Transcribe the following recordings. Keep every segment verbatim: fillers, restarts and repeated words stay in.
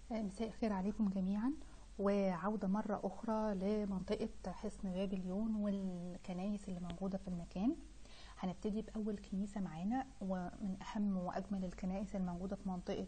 مساء الخير عليكم جميعا، وعودة مرة أخرى لمنطقة حصن بابليون والكنايس اللي موجودة في المكان. هنبتدي بأول كنيسة معانا، ومن أهم وأجمل الكنائس الموجودة في منطقة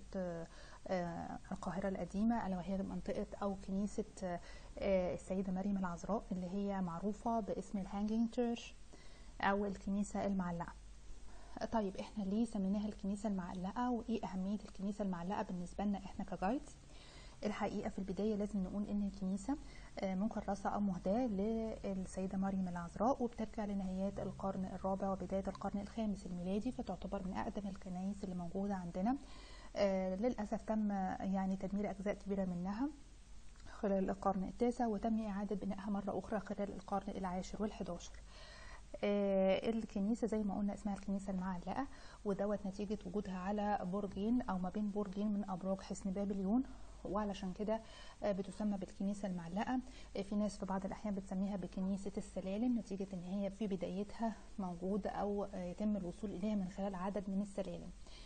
القاهرة القديمة، ألا وهي منطقة أو كنيسة السيدة مريم العذراء، اللي هي معروفة باسم الهانجينج تشيرش أو الكنيسة المعلقة. طيب احنا ليه سميناها الكنيسة المعلقة، وايه أهمية الكنيسة المعلقة بالنسبة لنا احنا كجايدز؟ الحقيقة في البداية لازم نقول ان الكنيسة مكرسة او مهداة للسيدة مريم العذراء، وبترجع لنهايات القرن الرابع وبداية القرن الخامس الميلادي، فتعتبر من اقدم الكنائس اللي موجودة عندنا. للأسف تم يعني تدمير اجزاء كبيرة منها خلال القرن التاسع، وتم اعادة بنائها مرة اخرى خلال القرن العاشر والحداشر. آه الكنيسة زي ما قلنا اسمها الكنيسة المعلقة، ودوت نتيجة وجودها على برجين او ما بين برجين من ابراج حصن بابليون، وعلشان كده آه بتسمى بالكنيسة المعلقة. آه في ناس في بعض الاحيان بتسميها بكنيسة السلالم، نتيجة ان هي في بدايتها موجودة او آه يتم الوصول اليها من خلال عدد من السلالم.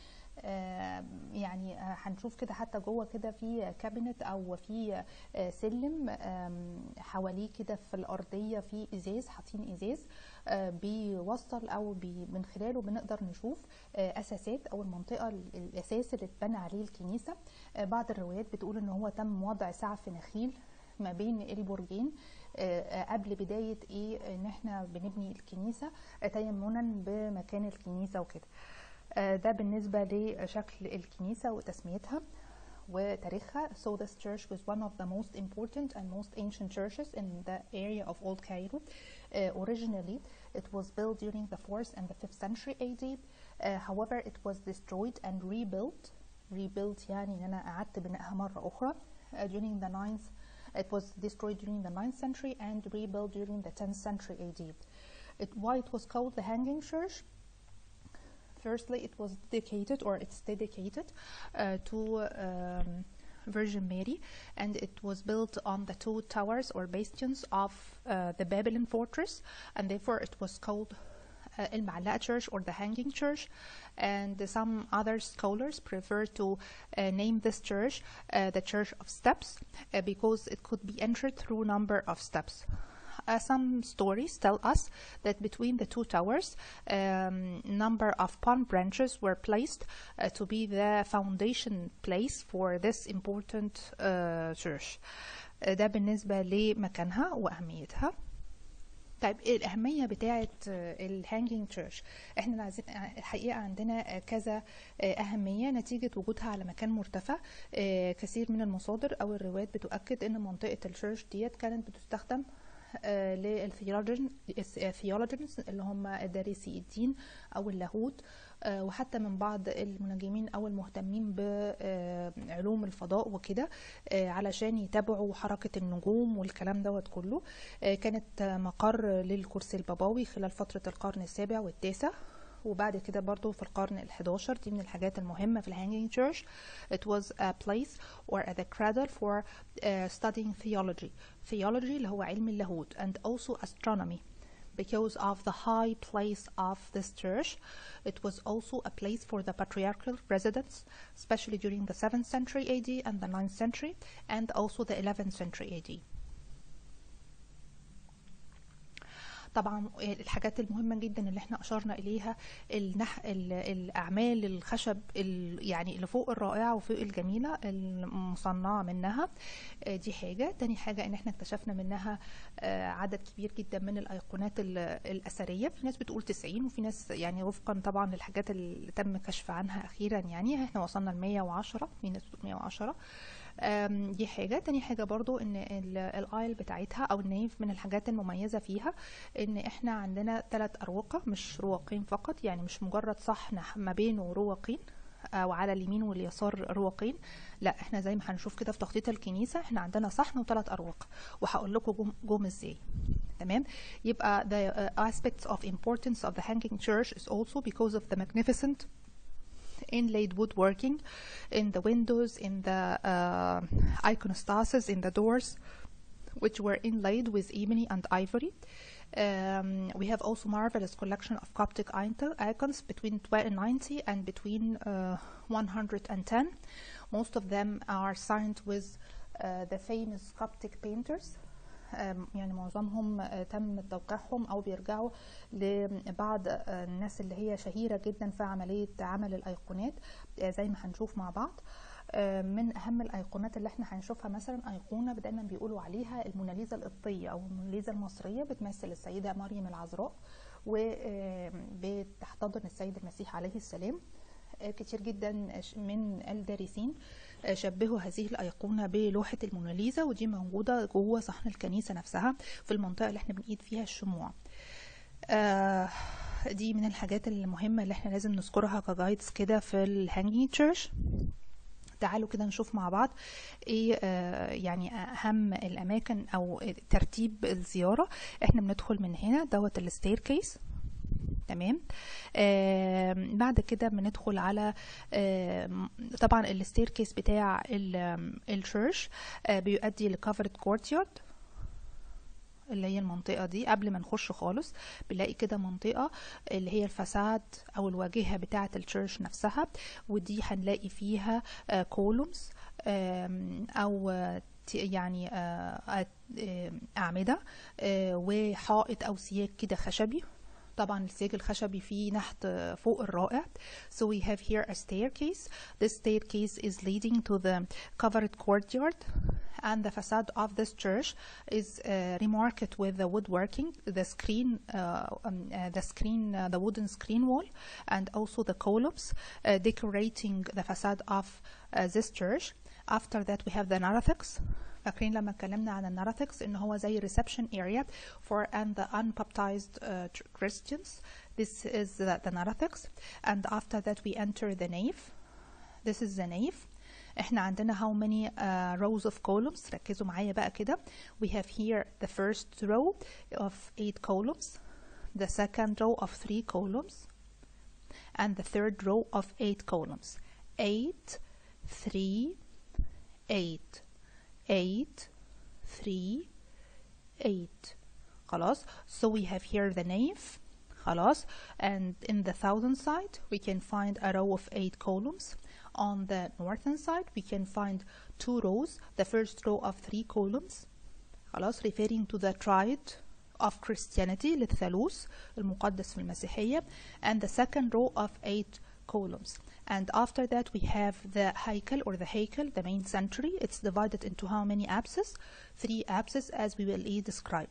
آه يعني هنشوف آه كده حتى جوه كده في كابينت او في آه سلم آه حواليه كده في الارضيه في ازاز، حاطين ازاز آه بيوصل او بي من خلاله بنقدر نشوف آه اساسات او المنطقه الاساس اللي اتبنى عليه الكنيسه. آه بعض الروايات بتقول ان هو تم وضع سعف نخيل ما بين البرجين آه قبل بدايه ايه ان احنا بنبني الكنيسه آه تيمنا بمكان الكنيسه وكده. ده بالنسبة لشكل الكنيسة وتسميتها وتاريخها. So this church was one of the most important and most ancient churches in the area of Old Cairo. Uh, originally, it was built during the fourth and the fifth century A D. Uh, however, it was destroyed and rebuilt. Rebuilt يعني إن أنا أعدت بنائها مرة أخرى. Uh, during the ninth, it was destroyed during the ninth century and rebuilt during the tenth century A D. It, why it was called the Hanging Church? Firstly, it was dedicated, or it's dedicated uh, to um, Virgin Mary, and it was built on the two towers or bastions of uh, the Babylon fortress, and therefore it was called uh, El Ma'ala Church or the Hanging Church. And some other scholars prefer to uh, name this church uh, the Church of Steps uh, because it could be entered through a number of steps. Uh, some stories tell us that between the two towers, um, number of palm branches were placed uh, to be the foundation place for this important uh, church. uh, ده بالنسبة لمكانها وأهميتها. طيب ايه الأهمية بتاعة الهانجينج تشيرش؟ احنا الحقيقة عندنا كذا أهمية نتيجة وجودها على مكان مرتفع. كثير من المصادر أو الروايات بتؤكد أن منطقة التشيرش ديت كانت بتستخدم للثيولوجين الثيولوجينز اللي هم دارسي الدين او اللاهوت، وحتى من بعض المنجمين او المهتمين بعلوم الفضاء وكده علشان يتابعوا حركة النجوم والكلام دوت كله. كانت مقر للكرسي البابوي خلال فترة القرن السابع والتاسع، وبعد كده برضو في القرن الحداشر. دي من الحاجات المهمة في الهانجينج تشيرش. It was a place or the cradle for uh, studying theology. Theology اللي هو علم اللاهوت and also astronomy. Because of the high place of this church, it was also a place for the patriarchal residence, especially during the seventh century A D and the ninth century, and also the eleventh century A D. طبعا الحاجات المهمة جدا اللي احنا اشرنا اليها النح... الاعمال الخشب يعني اللي فوق الرائعة وفوق الجميلة المصنعة منها، دي حاجة. تاني حاجة ان احنا اكتشفنا منها عدد كبير جدا من الايقونات الاثرية. في ناس بتقول تسعين، وفي ناس يعني وفقا طبعا للحاجات اللي تم كشف عنها اخيرا يعني احنا وصلنا ل مية وعشرة، في ناس بتقول مية وعشرة. دي حاجة. تاني حاجة برضو ان الايل بتاعتها او النيف من الحاجات المميزة فيها ان احنا عندنا ثلاث اروقة مش رواقين فقط، يعني مش مجرد صحن ما بينه رواقين وعلى اليمين واليسار رواقين، لا احنا زي ما هنشوف كده في تخطيط الكنيسة احنا عندنا صحن وثلاث اروقة، وهقول لكم جم ازاي. تمام. يبقى the uh, aspects of importance of the hanging church is also because of the magnificent inlaid woodworking in the windows, in the uh, iconostasis, in the doors, which were inlaid with ebony and ivory. Um, we have also marvelous collection of Coptic icons between ninety and between uh, one hundred ten. Most of them are signed with uh, the famous Coptic painters. يعني معظمهم تم توقيعهم او بيرجعوا لبعض الناس اللي هي شهيرة جدا في عملية عمل الايقونات زي ما هنشوف مع بعض. من اهم الايقونات اللي احنا هنشوفها مثلا ايقونة دايما بيقولوا عليها الموناليزا القبطية او الموناليزا المصرية، بتمثل السيدة مريم العذراء وبتحتضن السيد المسيح عليه السلام. كتير جدا من الدارسين شبهوا هذه الأيقونة بلوحة الموناليزا، ودي موجودة جوه صحن الكنيسة نفسها في المنطقة اللي احنا بنقيد فيها الشموع. آه دي من الحاجات المهمة اللي احنا لازم نذكرها كجايدز كده في الهانجينج تشيرش. تعالوا كده نشوف مع بعض ايه آه يعني اهم الاماكن او ترتيب الزيارة. احنا بندخل من هنا دوت الستير كيس، تمام. آه بعد كده بندخل على آه طبعا الستير كيس بتاع الشيرش آه بيؤدي لكفرد كورتيارد اللي هي المنطقة دي. قبل ما نخش خالص بنلاقي كده منطقة اللي هي الفساد او الواجهة بتاعة الشيرش نفسها، ودي هنلاقي فيها آه كولومز آه او يعني آه أعمدة آه وحائط او سياج كده خشبي. طبعا السياج الخشبي فيه نحت فوق الرائع. So we have here a staircase. This staircase is leading to the covered courtyard, and the facade of this church is uh, remarked with the woodworking, the screen, uh, um, uh, the screen, uh, the wooden screen wall, and also the columns uh, decorating the facade of uh, this church. After that we have the narthex. فاكرين لما اتكلمنا عن النارثكس ان هو زي reception area for and the unbaptized uh, Christians. This is the, the narthex. And after that we enter the nave. This is the nave. احنا عندنا how many uh, rows of columns. ركزوا معايا بقى كده. We have here the first row of eight columns, the second row of three columns, and the third row of eight columns. Eight, three, eight. eight, three, eight. خلاص. So we have here the nave. خلاص. And in the southern side we can find a row of eight columns. On the northern side we can find two rows. The first row of three columns. خلاص. Referring to the triad of Christianity, للثالوث المقدس في المسيحية. And the second row of eight columns. And after that we have the heikel or the heikel, the main sanctuary. It's divided into how many apses? Three apses, as we will describe.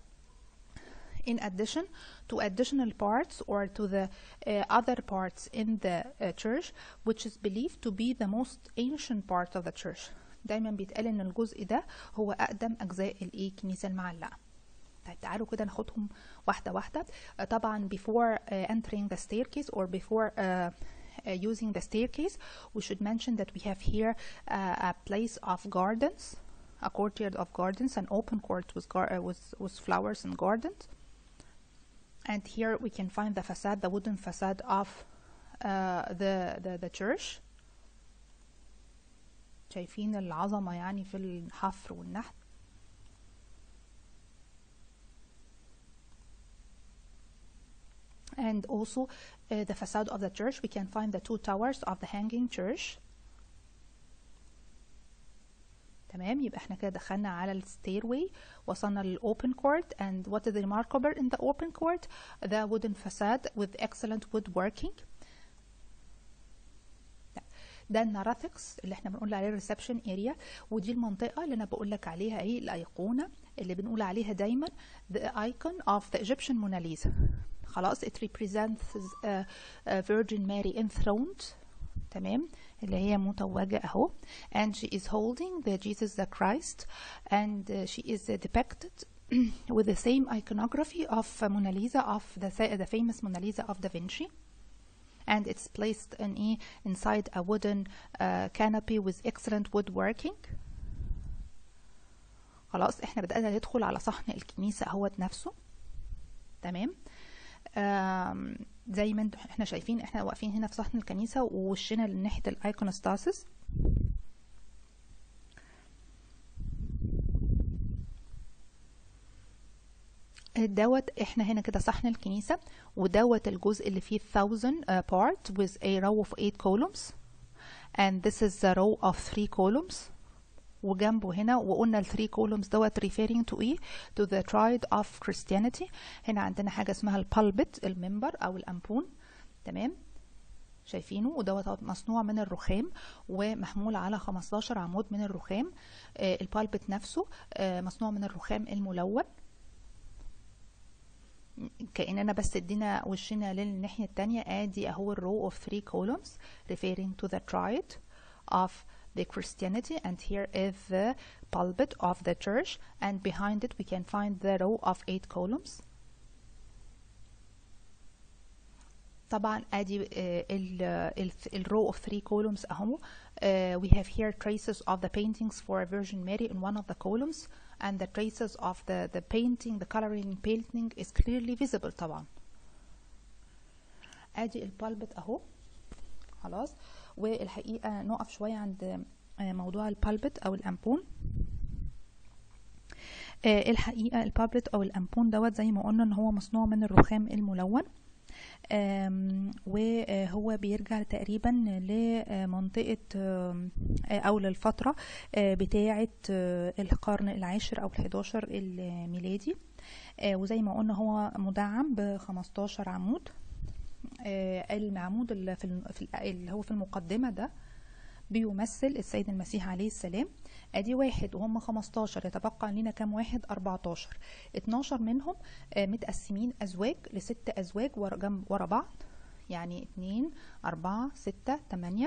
In addition to additional parts or to the uh, other parts in the uh, church, which is believed to be the most ancient part of the church. دايما بيتقال ان الجزء ده هو اقدم اجزاء الايه الكنيسة المعلقة. طيب تعالوا كده ناخدهم واحدة واحدة. uh, طبعا before uh, entering the staircase or before uh, Uh, using the staircase, we should mention that we have here uh, a place of gardens, a courtyard of gardens, an open court with, gar uh, with, with flowers and gardens. And here we can find the facade, the wooden facade of uh, the, the, the church. شايفين العظمة يعني في الحفر والنحت. And also uh, the facade of the church, we can find the two towers of the hanging church. تمام. يبقى احنا كده دخلنا على الستيروي، وصلنا للopen court. And what is remarkable in the open court? The wooden facade with excellent woodworking. ده النارثكس اللي احنا بنقول عليه الريسبشن اريا، ودي المنطقه اللي انا بقول لك عليها ايه الايقونه اللي بنقول عليها دايما the icon of the Egyptian Mona Lisa. خلاص. it represents uh, uh, Virgin Mary enthroned. تمام. اللي هي متوجة اهو. and she is holding the Jesus the Christ, and uh, she is uh, depicted with the same iconography of uh, Mona Lisa, of the, the famous Mona Lisa of Da Vinci. And it's placed in a, inside a wooden uh, canopy with excellent woodworking. خلاص. احنا بدأنا ندخل على صحن الكنيسة اهوت نفسه. تمام. زي ما احنا شايفين احنا واقفين هنا في صحن الكنيسة ووشنا لناحية الايكونوستاسيس. دوت احنا هنا كده صحن الكنيسة، ودوت الجزء اللي فيه thousand uh, part with a row of eight columns and this is the row of three columns. وجنبه هنا وقلنا ال three columns دوت referring to ايه؟ to the triad of Christianity. هنا عندنا حاجة اسمها البالبت المنبر او الامبون، تمام؟ شايفينه؟ ودوت مصنوع من الرخام ومحمول على خمستاشر عمود من الرخام. آه البالبت نفسه آه مصنوع من الرخام الملون. كأننا بس ادينا وشنا للناحية التانية. ادي اهو الرو of three columns referring to the triad of the Christianity, and here is the pulpit of the church, and behind it we can find the row of eight columns. طبعا ادي ال ال row of three columns اهو. Uh, we have here traces of the paintings for Virgin Mary in one of the columns, and the traces of the the painting, the coloring painting is clearly visible طبعا. ادي البالبت اهو. خلاص. والحقيقة نقف شوية عند موضوع البالبت او الامبون. آه الحقيقة البالبت او الامبون دوت زي ما قلنا ان هو مصنوع من الرخام الملون، وهو بيرجع تقريبا لمنطقة او للفترة بتاعة القرن العاشر او الحداشر الميلادي، وزي ما قلنا هو مدعم بخمستاشر عمود. المعمود اللي في اللي هو في المقدمة ده بيمثل السيد المسيح عليه السلام. ادي واحد وهم خمستاشر، يتبقى لنا كام واحد؟ اربعتاشر. اتناشر منهم متقسمين ازواج لست ازواج ورا جنب ورا بعض، يعني اتنين اربعة ستة تمانية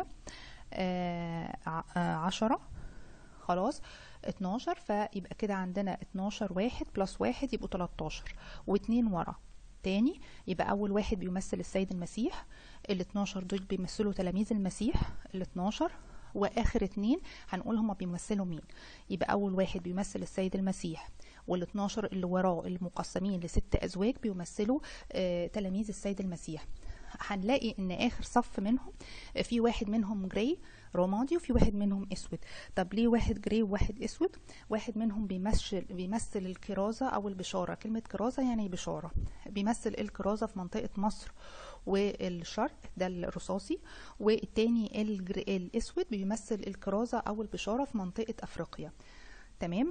عشرة. خلاص اتناشر، فيبقى كده عندنا اتناشر واحد بلس واحد يبقوا تلاتاشر، واتنين ورا تاني. يبقى اول واحد بيمثل السيد المسيح، ال اتناشر دول بيمثلوا تلاميذ المسيح ال اتناشر، واخر اتنين هنقول هما بيمثلوا مين. يبقى اول واحد بيمثل السيد المسيح، وال اتناشر اللي وراه المقسمين لست ازواج بيمثلوا آه تلاميذ السيد المسيح. هنلاقي ان اخر صف منهم في واحد منهم جراي رمادي وفي واحد منهم اسود. طب ليه واحد جراي وواحد اسود؟ واحد منهم بيمثل بيمثل الكرازة او البشارة. كلمة كرازة يعني بشارة. بيمثل الكرازة في منطقة مصر والشرق، ده الرصاصي. والتاني الاسود بيمثل الكرازة او البشارة في منطقة افريقيا. تمام.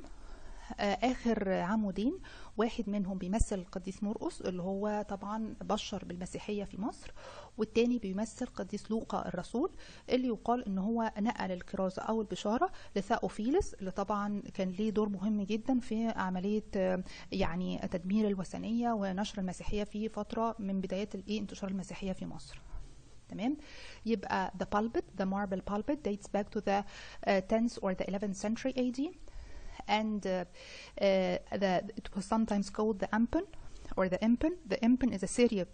اخر عمودين واحد منهم بيمثل القديس مرقس اللي هو طبعا بشر بالمسيحية في مصر، والتاني بيمثل قديس لوقا الرسول اللي يقال ان هو نقل الكرازة او البشارة لثاوفيلس، اللي طبعا كان ليه دور مهم جدا في عملية يعني تدمير الوثنية ونشر المسيحية في فترة من بدايات الايه انتشار المسيحية في مصر. تمام. يبقى the pulpit, the marble pulpit dates back to the uh, tenth or the eleventh century A D, and uh, uh, the, it was sometimes called the ampen or the impen. The impen is a Syriac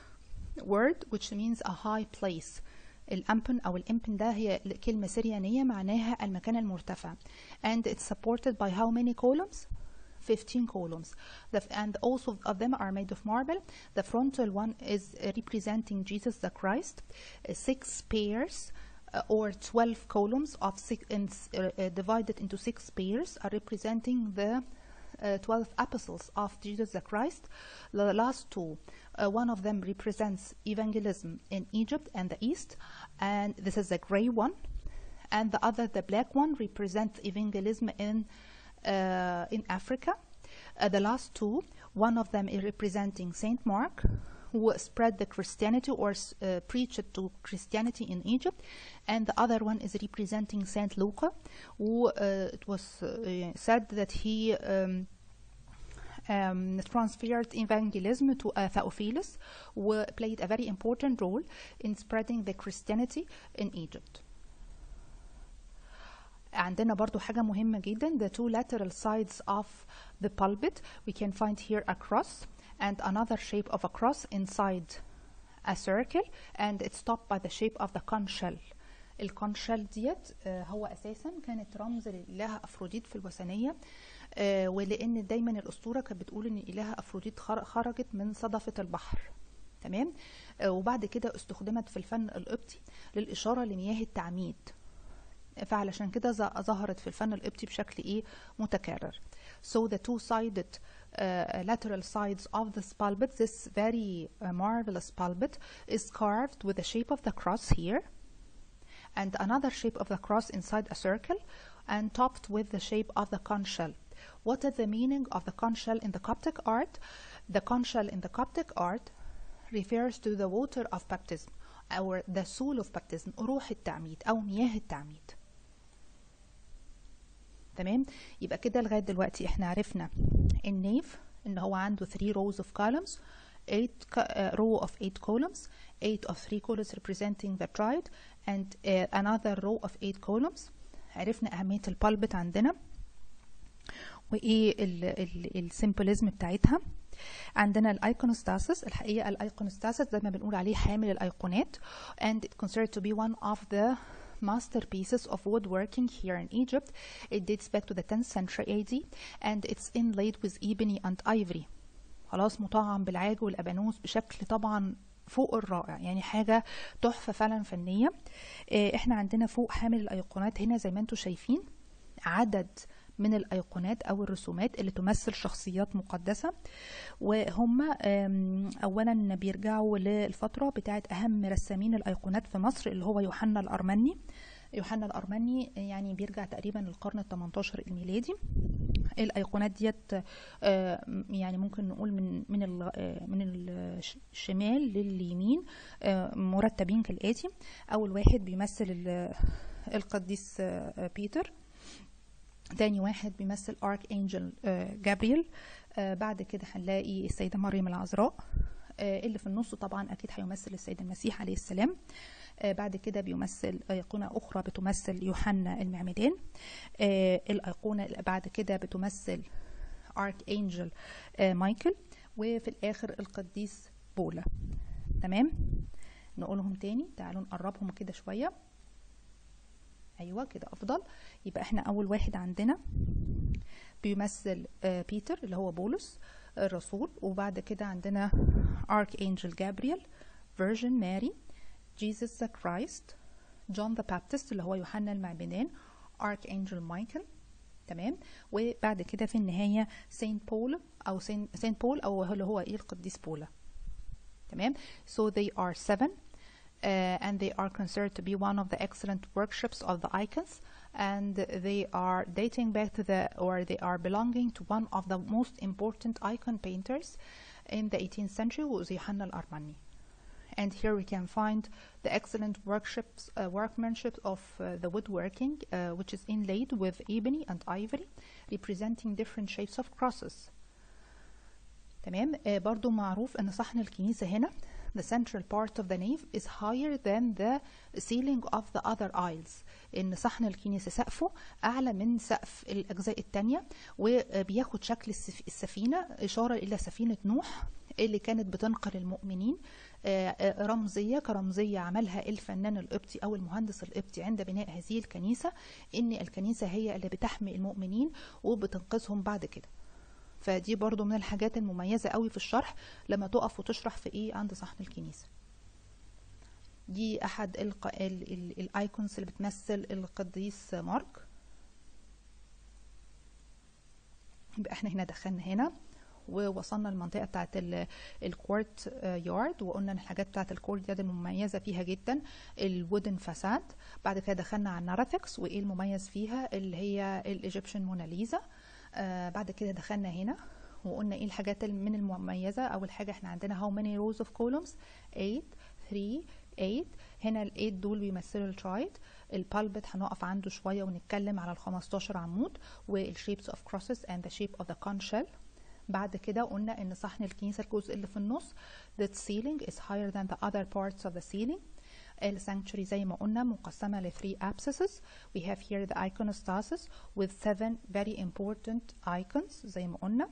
word which means a high place. الامبن او الامبن ده هي كلمة سريانية معناها المكان المرتفع. And it's supported by how many columns? fifteen columns. The, and also of them are made of marble. The frontal one is representing Jesus the Christ. Uh, six pairs Uh, or twelve columns of six and uh, uh, divided into six pairs are representing the uh, twelve apostles of Jesus the Christ. The last two, uh, one of them represents evangelism in Egypt and the East, and this is the gray one, and the other, the black one, represents evangelism in uh, in Africa. Uh, the last two, one of them is representing Saint Mark, who spread the Christianity or uh, preached to Christianity in Egypt, and the other one is representing Saint Luca, who uh, it was uh, said that he um, um, transferred evangelism to uh, Theophilus, who played a very important role in spreading the Christianity in Egypt. عندنا برضو حاجة مهمة جدا, the two lateral sides of the pulpit. We can find here a cross and another shape of a cross inside a circle, and it's topped by the shape of the conch shell. الكونش شell ديت هو اساسا كانت رمز للإله أفروديت في الوثنية، ولأن دايما الأسطورة كانت بتقول ان إله أفروديت خرجت من صدفة البحر. تمام. وبعد كده استخدمت في الفن القبطي للإشارة لمياه التعميد. فعلشان كده ظهرت في الفن القبطي بشكل ايه متكرر. So the two-sided uh, lateral sides of this pulpit, this very uh, marvelous pulpit, is carved with the shape of the cross here, and another shape of the cross inside a circle, and topped with the shape of the conch shell. What is the meaning of the conch shell in the Coptic art? The conch shell in the Coptic art refers to the water of baptism, or the soul of baptism, روح التعميد أو مياه التعميد. تمام. يبقى كده لغاية دلوقتي احنا عرفنا النيف ان هو عنده three rows of columns, eight uh, row of eight columns, eight of three columns representing the tride, and uh, another row of eight columns. عرفنا أهمية البالبت عندنا وايه السيمبلزم بتاعتها. عندنا الايقونوستاسيس. الحقيقه الايقونوستاسيس زي ما بنقول عليه حامل الايقونات, and it considered to be one of the masterpieces of woodworking here in Egypt. It dates back to the tenth century A D, and it's inlaid with ebony and ivory. خلاص, مطعم بالعاج والابانوس بشكل طبعا فوق الرائع, يعني حاجه تحفه فعلا فنيه. احنا عندنا فوق حامل الايقونات هنا زي ما انتم شايفين عدد من الايقونات او الرسومات اللي تمثل شخصيات مقدسه, وهم اولا بيرجعوا للفتره بتاعه اهم رسامين الايقونات في مصر اللي هو يوحنا الارمني. يوحنا الارمني يعني بيرجع تقريبا للقرن الثمنتاشر الميلادي. الايقونات ديت يعني ممكن نقول من من من الشمال لليمين مرتبين كالاتي. اول واحد بيمثل القديس بيتر, تاني واحد بيمثل ارك انجل جابرييل, بعد كده هنلاقي السيده مريم العذراء, اللي في النص طبعا اكيد هيمثل السيد المسيح عليه السلام. بعد كده بيمثل ايقونه اخرى بتمثل يوحنا المعمدان. الايقونه اللي بعد كده بتمثل ارك انجل مايكل, وفي الاخر القديس بولا. تمام, نقولهم تاني, تعالوا نقربهم كده شويه. ايوه كده افضل. يبقى احنا اول واحد عندنا بيمثل بيتر اللي هو بولس الرسول, وبعد كده عندنا ارك انجل جابرييل, فيرجن ماري, جيسس ذا كرايست, جون ذا بابتست اللي هو يوحنا المعمدان, ارك انجل مايكل. تمام. وبعد كده في النهايه سينت بول او سينت بول او اللي هو ايه القديس بولا. تمام. so they are seven. Uh, and they are considered to be one of the excellent workshops of the icons, and they are dating back to the, or they are belonging to one of the most important icon painters in the eighteenth century, who was Yohanna al-Armani. And here we can find the excellent workshops, uh, workmanship of uh, the woodworking, uh, which is inlaid with ebony and ivory, representing different shapes of crosses. تمام. uh, برضو معروف ان صحن الكنيسة هنا the central part of the nave is higher than the ceiling of the other aisles. ان صحن الكنيسة سقفه اعلى من سقف الاجزاء التانية, وبياخد شكل السفينة, اشارة الى سفينة نوح اللي كانت بتنقل المؤمنين, رمزية كرمزية عملها الفنان القبطي او المهندس القبطي عند بناء هذه الكنيسة, ان الكنيسة هي اللي بتحمي المؤمنين وبتنقذهم بعد كده. فدي برضو من الحاجات المميزة قوي في الشرح لما تقف وتشرح في ايه عند صحن الكنيسة. دي احد الايكونز اللي بتمثل القديس مارك. يبقى احنا هنا دخلنا هنا ووصلنا للمنطقة بتاعت الكورت يارد, وقلنا ان الحاجات بتاعت الكورت يارد المميزة فيها جدا الوودن فاساد. بعد كده دخلنا على النارثكس وايه المميز فيها اللي هي الايجيبشن موناليزا. آه بعد كده دخلنا هنا وقلنا ايه الحاجات من المميزه. اول حاجه احنا عندنا how many rows of columns eight three eight. هنا ال eight دول بيمثلوا الترايد. البالبت هنقف عنده شويه ونتكلم على ال خمستاشر عمود والشيبس of crosses and the shape of the conch shell. بعد كده قلنا ان صحن الكنيسه الجزء اللي في النص that ceiling is higher than the other parts of the ceiling. السانكتشري زي ما قلنا مقسمة ل three abscesses. We have here the iconostasis with seven very important icons زي ما قلنا.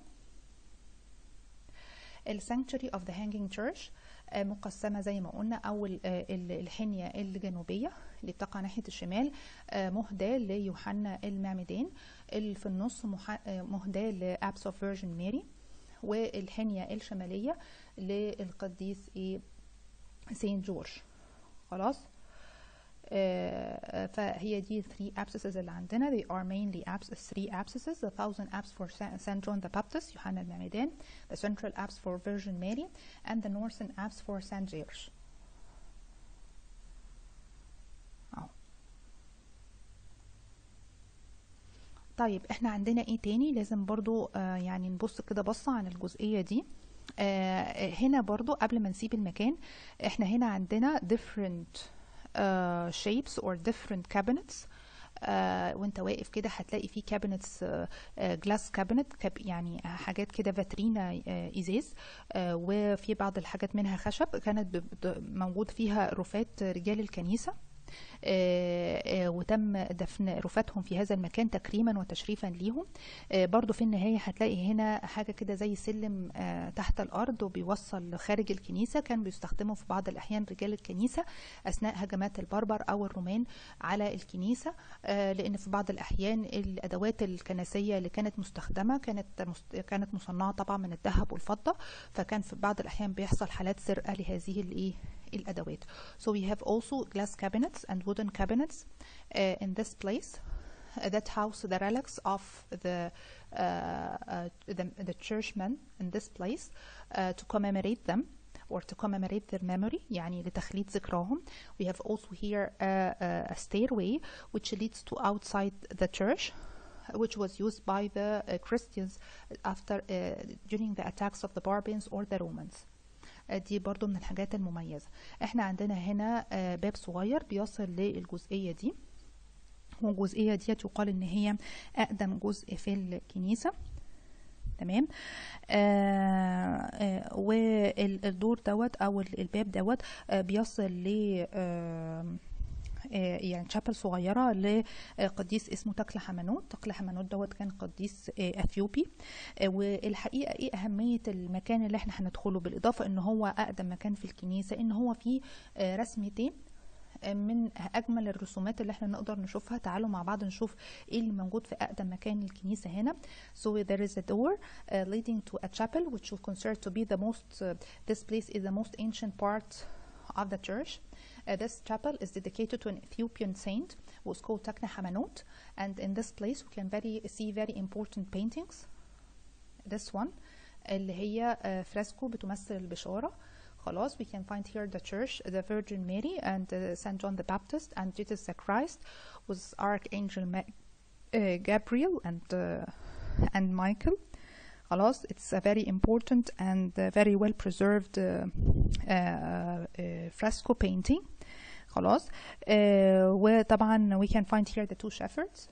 السانكتشري of the hanging church مقسمة زي ما قلنا, أول الحنية الجنوبية اللي بتقع ناحية الشمال مهداة ليوحنا المعمدان, اللي في النص مهداة لأبس of Virgin Mary, والحنية الشمالية للقديس سين جورج. خلاص. آه فهي دي three abscesses اللي عندنا. they are mainly abs three abscesses: the thousand apse for Saint John the Baptist يوحنا المعمدان, the central apse for Virgin Mary, and the northern apse for Saint George. أهو. طيب احنا عندنا ايه تاني لازم برضو آه يعني نبص كده بصة عن الجزئية دي. آه هنا برضو قبل ما نسيب المكان احنا هنا عندنا different uh, shapes or different cabinets. آه وانت واقف كده هتلاقي في cabinets آه glass cabinet كاب يعني حاجات كده فاترينا آه ازاز، آه وفي بعض الحاجات منها خشب كانت موجود فيها رفات رجال الكنيسة، آه آه وتم دفن رفاتهم في هذا المكان تكريما وتشريفا ليهم. آه برضو في النهاية هتلاقي هنا حاجة كده زي سلم آه تحت الأرض وبيوصل خارج الكنيسة، كان بيستخدموا في بعض الأحيان رجال الكنيسة أثناء هجمات البربر أو الرومان على الكنيسة، آه لأن في بعض الأحيان الأدوات الكنسية اللي كانت مستخدمة كانت كانت مصنعة طبعا من الذهب والفضة، فكان في بعض الأحيان بيحصل حالات سرقة لهذه الإيه الأدوات. So we have also glass cabinets and wooden cabinets uh, in this place uh, that house the relics of the uh, uh, the, the churchmen in this place uh, to commemorate them or to commemorate their memory يعني لتخليد ذكراهم. We have also here a, a, a stairway which leads to outside the church, which was used by the uh, Christians after uh, during the attacks of the barbarians or the Romans. دي برضو من الحاجات المميزة. احنا عندنا هنا باب صغير بيصل للجزئية دي، والجزئية دي يقال ان هي اقدم جزء في الكنيسة. تمام. آه آه والدور دوت او الباب دوت آه بيصل ل آه يعني شابل صغيرة لقديس اسمه تكل حمنوت. تكل حمنوت دوت كان قديس اثيوبي، والحقيقة ايه اهمية المكان اللي احنا هندخله بالاضافة ان هو اقدم مكان في الكنيسة، ان هو فيه رسمتين من اجمل الرسومات اللي احنا نقدر نشوفها. تعالوا مع بعض نشوف ايه اللي موجود في اقدم مكان الكنيسة هنا. So there is a door uh, leading to a chapel which is considered to be the most uh, this place is the most ancient part of the church. Uh, this chapel is dedicated to an Ethiopian saint who was called Takna Hamanot, and in this place we can very see very important paintings. This one اللي هي uh, fresco بتمثل البشارة. خلاص we can find here the church, the Virgin Mary and uh, Saint John the Baptist and Jesus the Christ with Archangel Ma uh, Gabriel and uh, and Michael. خلاص it's a very important and uh, very well preserved uh, uh, uh, fresco painting. خلاص uh, وطبعا we can find here the two shepherds.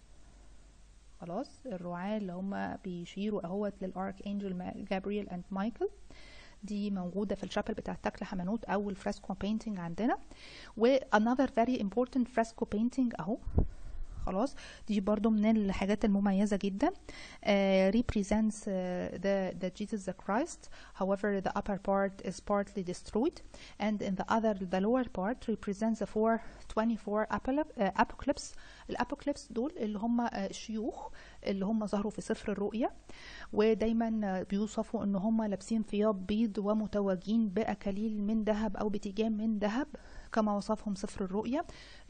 خلاص الرعاة اللي هم بيشيروا اهوت للاركانجل جابرييل and مايكل. دي موجودة في الشابل بتاع تكل حمنوت أو الفريسكو painting عندنا. و another very important fresco painting أهو. خلاص دي برضو من الحاجات المميزة جدا. uh, represents uh, the, the Jesus the Christ. However the upper part is partly destroyed, and in the other the lower part represents the four twenty-four apocalypse. الأبوكليبس دول اللي هم الشيوخ اللي هم ظهروا في سفر الرؤيا، ودايما بيوصفوا ان هم لابسين ثياب بيض ومتوجين بأكاليل من ذهب او بتيجان من ذهب كما وصفهم سفر الرؤيا.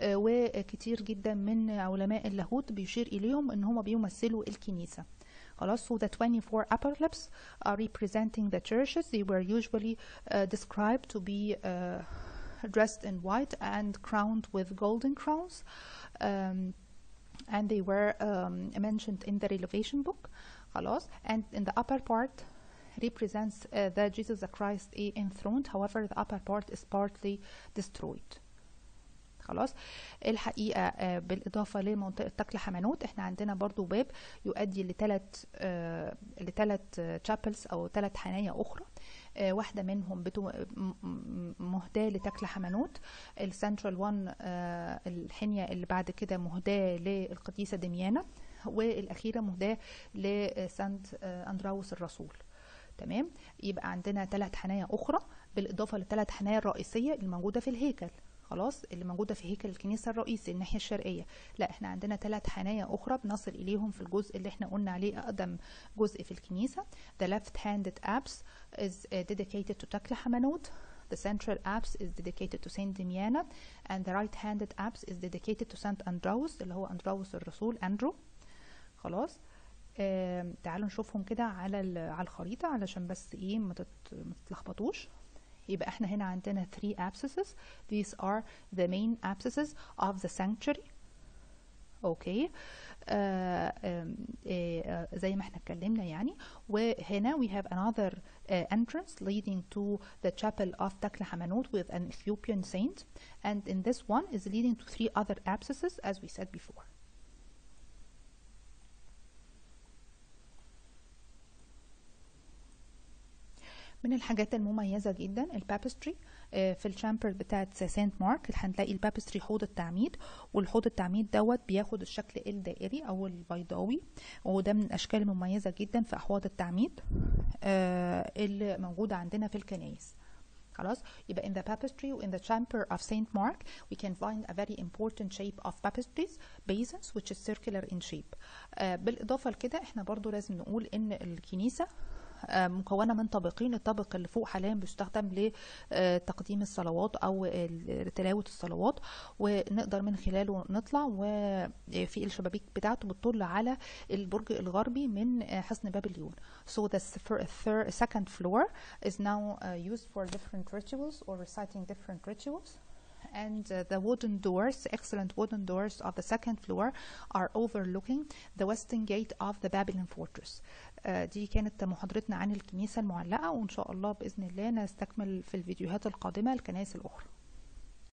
وكتير جدا من علماء اللاهوت بيشير اليهم ان هم بيمثلوا الكنيسة. خلاص so the twenty-four apocalypse are representing the churches. They were usually uh, described to be uh, dressed in white and crowned with golden crowns. Um, and they were um, mentioned in the Revelation book. خلاص and in the upper part represents uh, the Jesus the Christ enthroned. However the upper part is partly destroyed. خلاص الحقيقة uh, بالإضافة لمنطقة تكل حمنوت احنا عندنا برضو باب يؤدي لثلاث uh, لثلاث chapels أو ثلاث حنايا أخرى. uh, واحدة منهم بتو مهداة لتكل حمنوت. السنترال وان uh, الحنية اللي بعد كده مهداة للقديسة دميانة، والأخيرة مهداة لسانت uh, أندراوس الرسول. تمام. يبقى عندنا ثلاث حنايا أخرى بالإضافة لثلاث حنايا الرئيسية الموجودة في الهيكل. خلاص اللي موجودة في هيكل الكنيسة الرئيسي الناحية الشرقية. لا احنا عندنا ثلاث حنايا أخرى بنصل إليهم في الجزء اللي احنا قلنا عليه أقدم جزء في الكنيسة. The left-handed apse is uh, dedicated to تكل حمنوت. the central apse is dedicated to Saint Damiana, and the right-handed apse is dedicated to Saint Andrews اللي هو أندراوس الرسول أندرو. خلاص. آه تعالوا نشوفهم كده على على الخريطة علشان بس ايه ما تتلخبطوش. يبقى احنا هنا عندنا three abscesses. These are the main abscesses of the sanctuary. اوكي. آه آه آه زي ما احنا اتكلمنا يعني. وهنا we have another uh, entrance leading to the chapel of Takla Hamanut with an Ethiopian saint, and in this one is leading to three other abscesses as we said before. من الحاجات المميزة جدا البابستري في الشامبر بتاعت سانت مارك. هنلاقي البابستري حوض التعميد، والحوض التعميد دوت بياخد الشكل الدائري او البيضاوي، وده من الاشكال المميزة جدا في احواض التعميد اللي موجودة عندنا في الكنائس. خلاص. يبقى in the baptistry in the chamber of Saint Mark we can find a very important shape of baptistries basins which is circular in shape. بالاضافة لكده احنا برضو لازم نقول ان الكنيسة مكونة من طابقين. الطابق اللي فوق حاليا بيستخدم لتقديم الصلوات أو تلاوة الصلوات، ونقدر من خلاله نطلع، وفي الشبابيك بتاعته بتطل على البرج الغربي من حصن بابليون. So the third, second floor is now used for different rituals or reciting different rituals. And uh, the wooden doors, excellent wooden doors of the second floor are overlooking the western gate of the Babylon fortress. uh, دي كانت محاضرتنا عن الكنيسة المعلقة، وإن شاء الله بإذن الله نستكمل في الفيديوهات القادمة الكنائس الأخرى.